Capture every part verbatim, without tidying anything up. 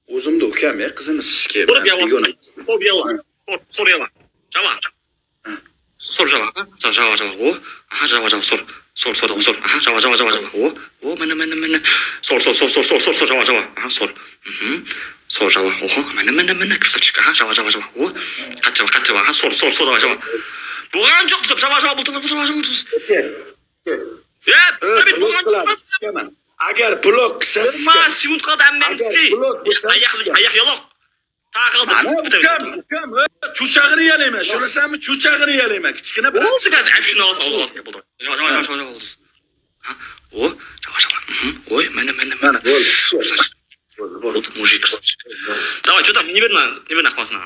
O'zimda ukam ya qizini sizga. Bo'lib yavon. Xo'p yavon. So'r yavon. Javob. So'r javob. Javob javob. O, aha javob javob so'r. So'r so'r so'r. Aha javob javob javob javob. O, o mana mana mana. So'r so'r so'r so'r so'r so'r so'r javob javob. Aha so'r. Mhm. So'r javob. Oho mana mana mana krasavchik. Aha javob javob javob. O, qat javob qat javob. Aha so'r so'r so'r javob. Bo'lgan yo'q deb javob javob bo'ldi. Bu javob bo'ldi. Yep, tabii bo'lgan yo'q. Agar blok qilsangiz, ma sekund qoldi ammenski. Oyoq oyoq yo'q. Taqildi. Ukam, ukam, cho'chag'ini yalayman. Shunasami? Cho'chag'ini yalayman. Kichkina bir. Bo'ldi gaz, ham shuni olsa, o'z o'ziga bo'ldi. Javob javob javob bo'ldi. Ha? O, javob javob. Oy, mana mana mana. Bo'ldi. Mujik. Давай, что там? Не видно, не видно классно.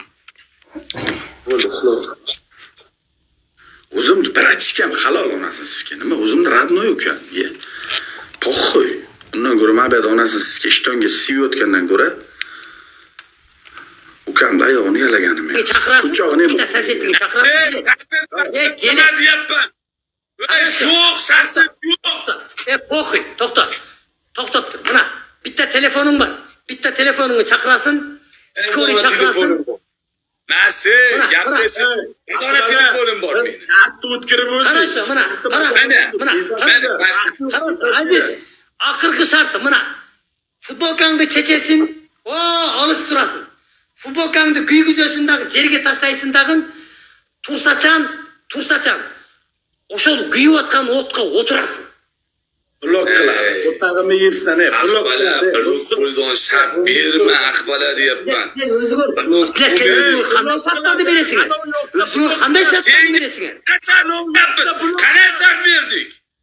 O'zimni bir aytishkam halol onasi sizga. Nima? O'zimni radnoy ukam. Ye. Poxoy. Undan ko'ra mabad onasi sizga ishtonga sivayotgandan ko'ra ukamda oyog'ini yalaganim men. Quchog'ini bitta sosetini chaqirasiz. Ey, nima deyapman? Yo'q, sasi yo'q. E, poxoy, to'xta. To'xtab tur. Mana bitta telefoning bor. Bitta telefoningni chaqirasin. Skori chaqirasin. Masi, gapirasiz. Qanday telefonim bor men? Shartni o'tkirib o'tdi. Qarasha, mana, qara. Mana, mana, qarasa, aziz. Oxirgi sharti mana. Futbolkangni chechesin. O, olis turasin. Futbolkangni kuygizasindagi yerga tashlaysindagin tursachan, tursachan. O'sha kuyayotgan o'tqa o'tirasin. Blok qiladi. O'tag'imni yebsan, ey. Blok qiladi. Qo'ldan shart berma, aqbala deyapman. Qanday shartlarni berasizlar? O'zing qanday shartlarni berasizlar? Qanday shart berdik?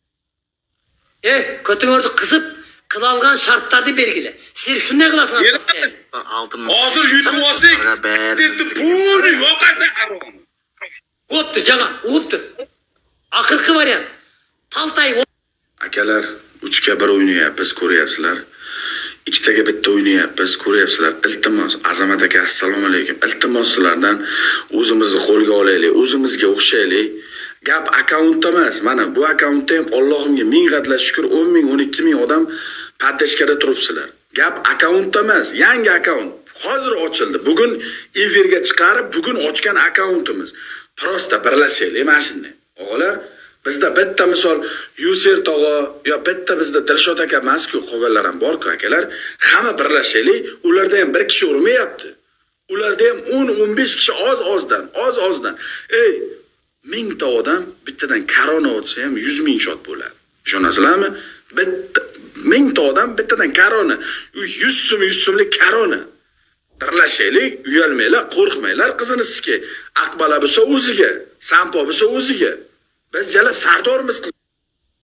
Eh, ko'tingizni qizib, qila olgan shartlarni belgila. Siz shunday qilasizlar. Hozir yutib olsak, endi buni yo'qasa harom. O'tdi, jag'a, o'tdi. Oxirgi variant. Paltay akalar, uchga bir o'ynayapmiz, ko'ryapsizlar. Ikkitaga bitta o'ynayapmiz, ko'ryapsizlar. Iltimos, Azamat aka, assalomu alaykum. Iltimos sizlardan o'zimizni qo'lga olaylik, o'zimizga o'xshaylik. Gap akkauntda emas. Mana bu akkauntda ham Allohimga ming qatla shukr, o'n ming, o'n ikki ming odam paddeshkada turibsizlar. Gap akkauntda emas, yangi akkaunt. Hozir ochildi. Bugun efirga chiqarib, bugun ochgan akkauntimiz. Prosta birlashaylik mana shunday. O'g'lar, bizda bitta misol Yuser tog'a yo bitta bizda Dilshod aka emas-ku, qolganlar ham bor-ku akalar. Hamma birlashaylik. Ularda ham bir kishi urmayapti. Ularda ham o'n o'n besh kishi oz-ozdan, oz-ozdan. Ey, mingta odam bittadan korona o'tsa ham yuz ming shot bo'ladi. Ishonasizlarmi? Bitta mingta odam bittadan korona, yuz so'm yuz so'mlik korona. Birlashaylik, uyalmanglar, qo'rqmanglar qizini sizga. Aqbala bo'lsa o'ziga, Sampo bo'lsa o'ziga. Biz jalab sardormiz.